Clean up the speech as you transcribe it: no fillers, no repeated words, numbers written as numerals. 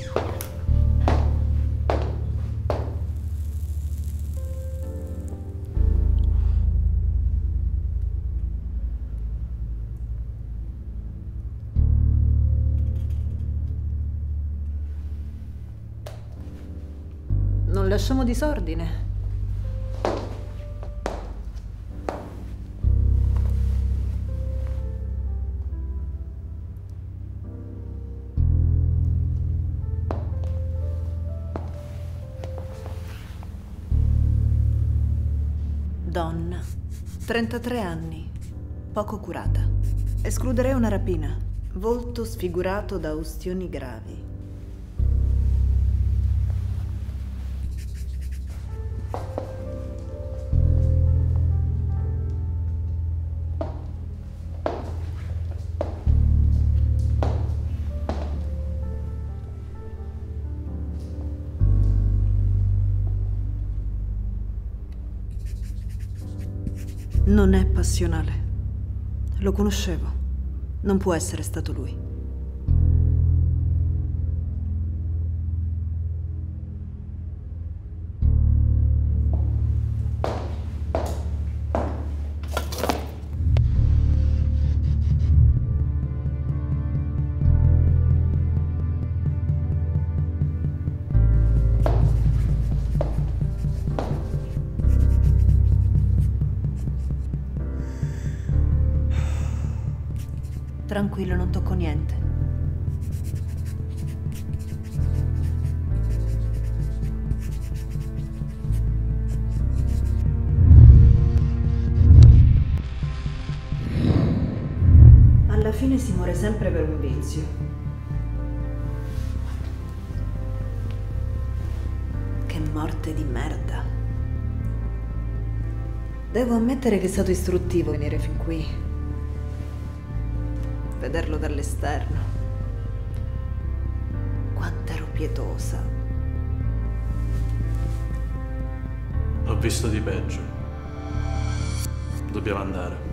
Non lasciamo disordine. Donna, 33 anni, poco curata. Escluderei una rapina. Volto sfigurato da ustioni gravi. Non è passionale. Lo conoscevo. Non può essere stato lui. Tranquillo, non tocco niente. Alla fine si muore sempre per un vizio. Che morte di merda. Devo ammettere che è stato istruttivo venire fin qui. Vederlo dall'esterno. Quanto ero pietosa. Ho visto di peggio. Dobbiamo andare.